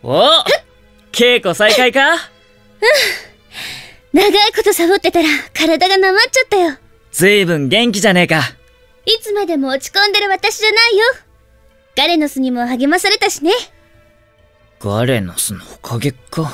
お、稽古再開か？ 長いことサボってたら体がなまっちゃったよ。 ずいぶん元気じゃねえか。 いつまでも落ち込んでる私じゃないよ。ガレノスにも励まされたしね。 ガレノスのおかげか。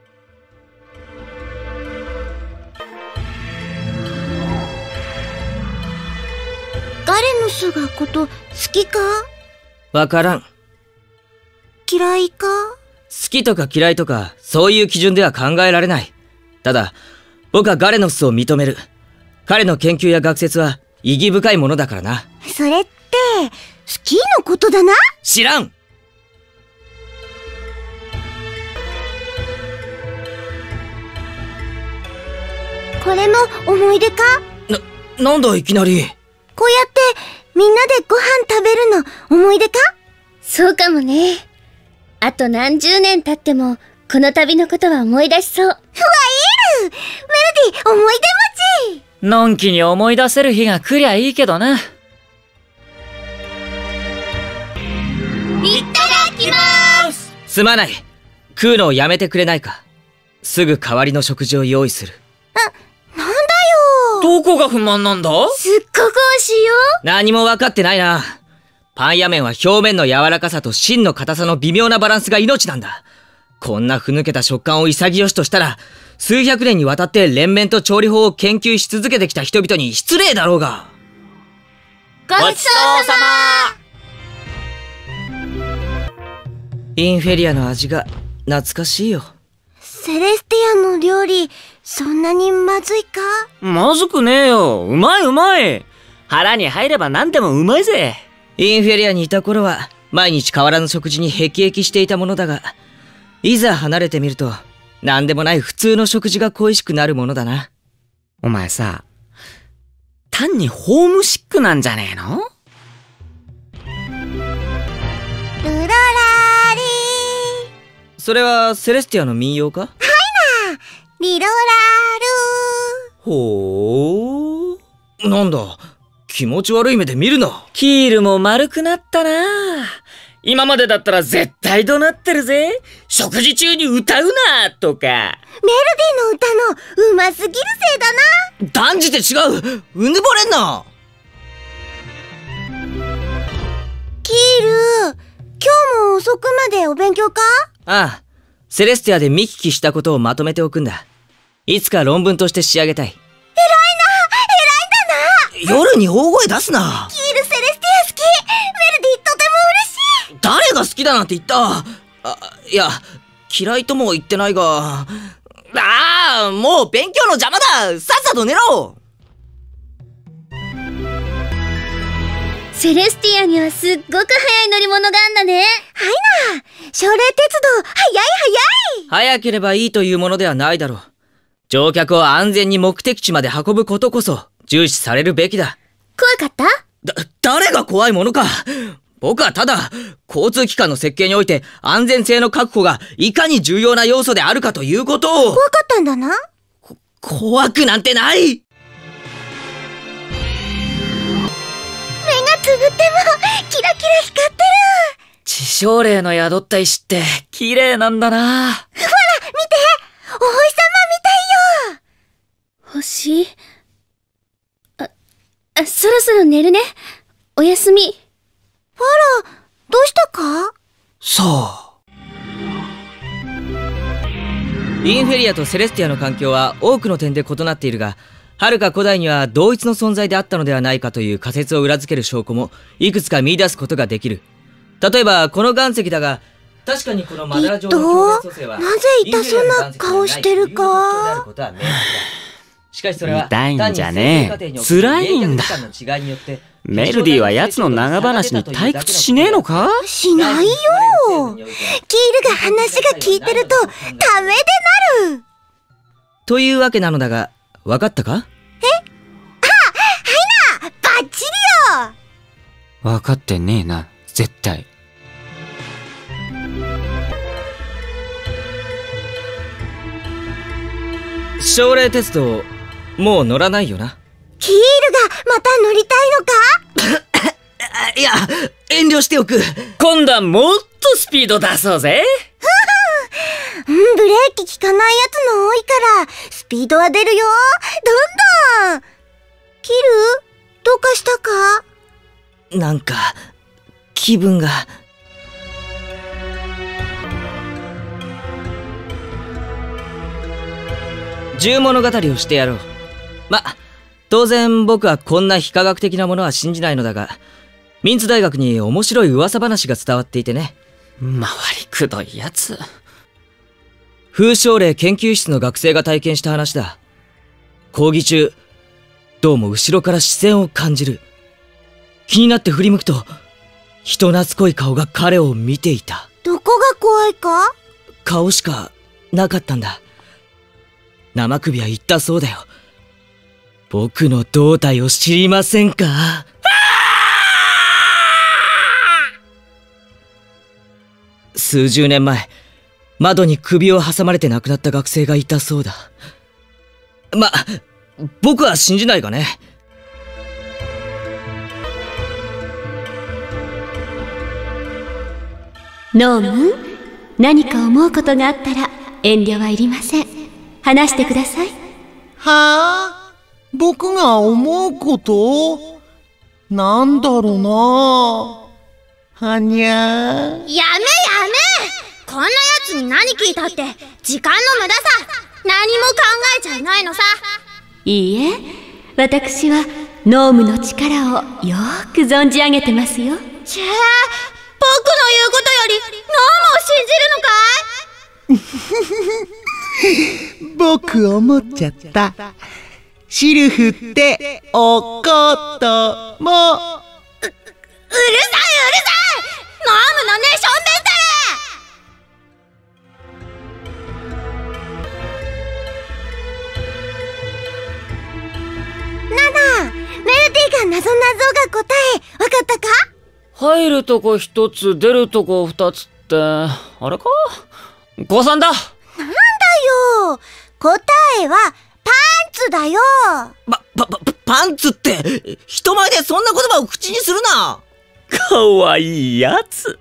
ガレノスがこと好きか？ わからん。 嫌いか？ 好きとか嫌いとかそういう基準では考えられない。ただ僕はガレノスを認める。彼の研究や学説は意義深いものだからな。 それって好きのことだな。 知らん。 これも思い出か？ なんだいきなり。 こうやってみんなでご飯食べるの思い出か？そうかもね。あと何十年経ってもこの旅のことは思い出しそう。うわ、いる！メロディ思い出持ち！ のんきに思い出せる日が来りゃいいけどな。いただきます！ すまない。食うのをやめてくれないか。すぐ代わりの食事を用意する。 なんだよ。 どこが不満なんだ？ すっごく美味しいよ。 何も分かってないな。パン屋麺は表面の柔らかさと芯の硬さの微妙なバランスが命なんだ。こんなふぬけた食感を潔しとしたら、数百年にわたって連綿と調理法を研究し続けてきた人々に失礼だろうが。 ごちそうさま。 インフェリアの味が懐かしいよ。 セレスティアの料理、そんなにまずいか？ まずくねえよ。うまいうまい。腹に入れば何でもうまいぜ。インフェリアにいた頃は毎日変わらぬ食事に辟易していたものだが、いざ離れてみると何でもない普通の食事が恋しくなるものだな。お前さ、単にホームシックなんじゃねえの？ ルロラーリー。 それはセレスティアの民謡か？ はいな、リロラールー。 ほー。なんだ、気持ち悪い目で見るな。キールも丸くなったな。今までだったら絶対怒鳴ってるぜ。食事中に歌うなとか。 メロディの歌のうますぎるせいだな。 断じて違う。うぬぼれんな。 キール、今日も遅くまでお勉強か？ ああ、セレスティアで見聞きしたことをまとめておくんだ。いつか論文として仕上げたい。偉いだな。夜に大声出すな。 キール、セレスティア好き。メロディとても嬉しい。 誰が好きだなんて言った？いや、嫌いとも言ってないが。もう勉強の邪魔だ。さっさと寝ろ。 セレスティアにはすっごく速い乗り物があんだね。はいな、奨励鉄道、速い速い。 速ければいいというものではないだろう。乗客を安全に目的地まで運ぶことこそ重視されるべきだ。 怖かった？ 誰が怖いものか。僕はただ、交通機関の設計において安全性の確保がいかに重要な要素であるかということを。 怖かったんだな。 怖くなんてない。 目がつぶってもキラキラ光ってる。 地匠霊の宿った石って綺麗なんだな。ほら見て、 お星様みたいよ。星？そろそろ寝るね。おやすみ。あら、どうしたか？ そう。インフェリアとセレスティアの環境は多くの点で異なっているが、遥か古代には同一の存在であったのではないかという仮説を裏付ける証拠もいくつか見出すことができる。例えばこの岩石だが、確かにこのマダラ状の表面組成はなぜ痛そうな顔してるか。 しかしそれは痛いんじゃねえ。辛いんだ。メロディーは奴の長話に退屈しねえのか？ しないよ。キールが話が聞いてるとためでなる。 というわけなのだが、わかったか？ はいな、バッチリよ。 わかってねえな、絶対。 奨励鉄道、もう乗らないよな。 キールがまた乗りたいのか？ いや、遠慮しておく。今度はもっとスピード出そうぜ。 ブレーキ効かないやつの多いから、スピードは出るよ。どんどん。キル、どうかしたか？ なんか、気分が。銃物語をしてやろう。ま、当然僕はこんな非科学的なものは信じないのだが、ミンツ大学に面白い噂話が伝わっていてね。 回りくどいやつ。 風将霊研究室の学生が体験した話だ。講義中、どうも後ろから視線を感じる。気になって振り向くと、人懐っこい顔が彼を見ていた。 どこが怖いか？ 顔しかなかったんだ。生首は言ったそうだよ。僕の胴体を知りませんか？数十年前、窓に首を挟まれて亡くなった学生がいたそうだ。ま、僕は信じないがね。 ノームン、何か思うことがあったら遠慮はいりません。話してください。 はあ？僕が思うこと？なんだろうな。はにゃー。 やめこんなやつに何聞いたって時間の無駄さ。何も考えちゃいないのさ。 いいえ、私はノームの力をよーく存じ上げてますよ。 僕の言うことよりノームを信じるのかい？ 僕思っちゃった。シルフっておことも。 うるさいノームのネションメンタル。なな、メルティが謎が答えわかったか？ 入るとこ一つ、出るとこ二つって、あれか？誤算だ。 なんだよ、答えはパンツだよ。 パンツって、人前でそんな言葉を口にするな。 かわいいやつ。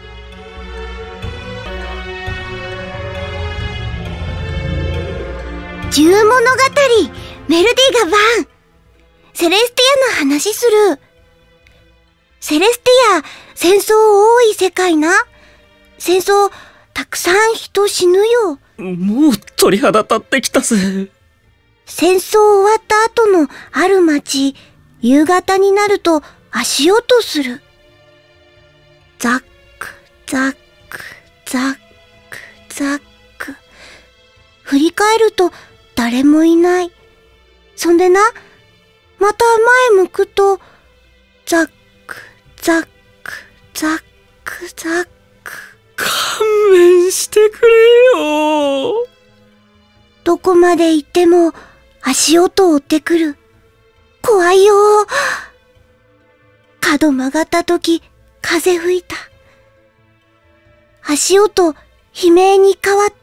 銃物語、メルディがバン。セレスティアの話する。セレスティア、戦争多い世界な。戦争、たくさん人死ぬよ。 もう鳥肌立ってきたぜ。 戦争終わった後のある町、夕方になると足音する。ザック、ザック、ザック、ザック。振り返ると誰もいない。そんでな、また前向くと、ザック、ザック、ザック、ザック。 勘弁してくれよ。 どこまで行っても足音を追ってくる。怖いよ。角曲がった時、風吹いた。足音、悲鳴に変わった。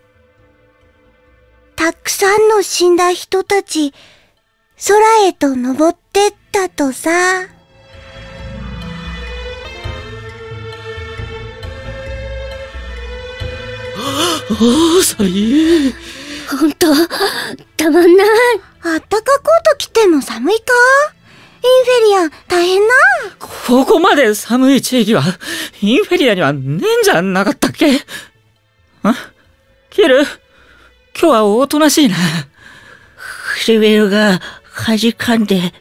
たくさんの死んだ人たち、空へと登ってったとさ。 最悪。 ほんと、たまんない。あったかコート着ても寒いか？インフェリアン、大変な。 ここまで寒い地域は、インフェリアにはねえんじゃなかったっけ？キル、今日はおとなしいな。 唇が弾かんで。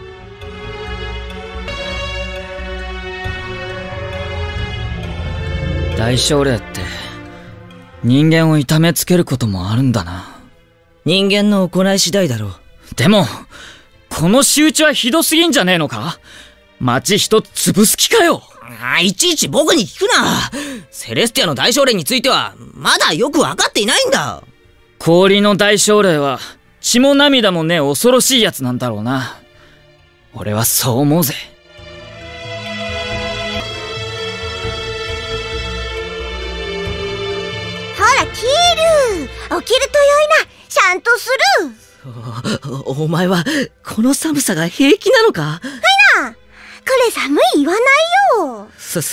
大将霊って、人間を痛めつけることもあるんだな。 人間の行い次第だろう。 でも、この仕打ちはひどすぎんじゃねえのか？町一つ潰す気かよ。 いちいち僕に聞くな。セレスティアの大将霊についてはまだよく分かっていないんだ。 氷の大将霊は血も涙もねえ恐ろしいやつなんだろうな。俺はそう思うぜ。 ほら、キール、起きるとよいな。ちゃんとする。 お前はこの寒さが平気なのか？ はいな、 れ寒い言わないよ。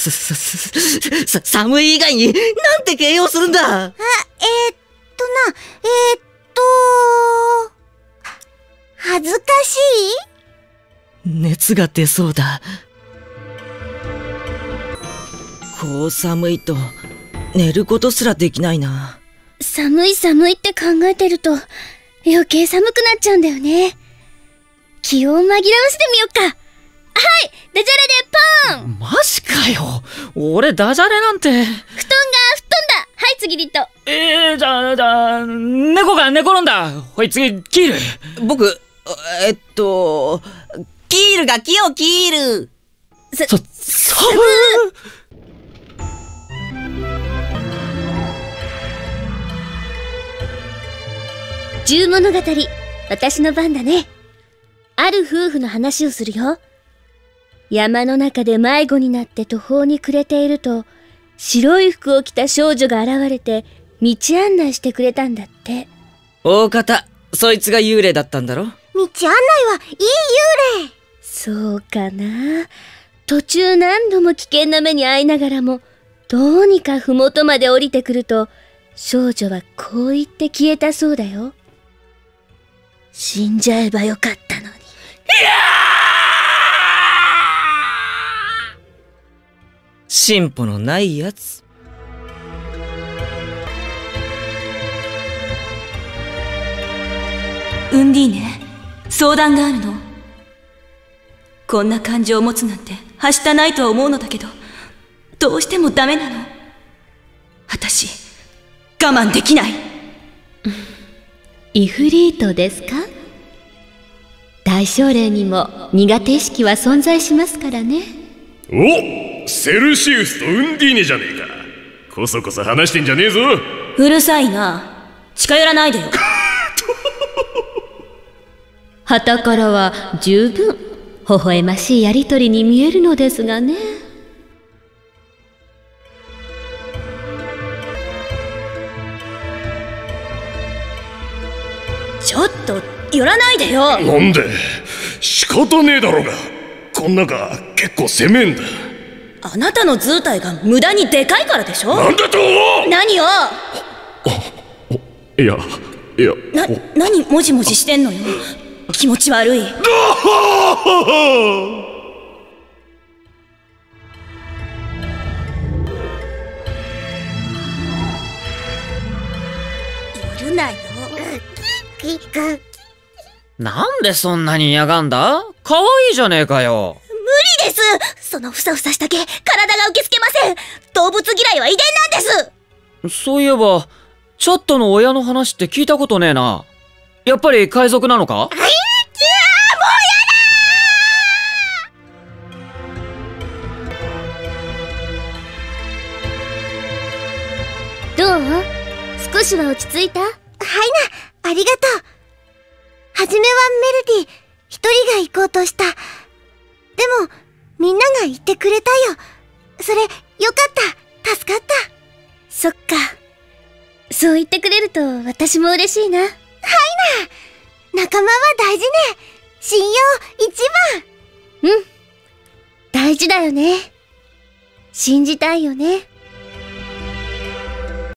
寒い以外になんて形容するんだ。 恥ずかしい？ 熱が出そうだ。こう寒いと寝ることすらできないな。 寒い寒いって考えてると余計寒くなっちゃうんだよね。気を紛らわせてみよっか。はい、ダジャレでポン。 マジかよ。俺ダジャレなんて。 布団が吹っ飛んだ。はい、次リット。 じゃあ、猫が寝転んだ。ほい、次、キール。 僕、キールが木を切る。 銃物語、私の番だね。ある夫婦の話をするよ。山の中で迷子になって途方に暮れていると、白い服を着た少女が現れて道案内してくれたんだって。 大方、そいつが幽霊だったんだろ？ 道案内はいい幽霊。そうかな。途中何度も危険な目に遭いながらも、どうにか麓まで降りてくると、少女はこう言って消えたそうだよ。死んじゃえばよかったのに。 進歩のないやつ。 ウンディーネ、相談があるの。こんな感情を持つなんてはしたないとは思うのだけど、どうしてもダメなの。私、我慢できない。 イフリートですか？大将霊にも苦手意識は存在しますからね。 お、セルシウスとウンディーネじゃねえか。こそこそ話してんじゃねえぞ。 うるさいな。近寄らないでよ。 傍からは十分微笑ましいやりとりに見えるのですがね。 ちょっと寄らないでよ。 なんで？仕方ねえだろうが。こん中結構攻めんだ。 あなたの図体が無駄にでかいからでしょ。 なんだと？ 何よ。 いや何もじもじしてんのよ。気持ち悪い。寄るなよ。 なんでそんなに嫌がんだ？可愛いじゃねえかよ。 無理です。そのふさふさした毛、体が受け付けません。動物嫌いは遺伝なんです。 そういえば、チャットの親の話って聞いたことねえな。やっぱり海賊なのか？ どう？少しは落ち着いた？はいな、ありがとう。はじめはメルディ、一人が行こうとした。でも、みんなが言ってくれたよ。それ、よかった。助かった。そっか。そう言ってくれると私も嬉しいな。はいな。仲間は大事ね。信用一番。うん。大事だよね。信じたいよね。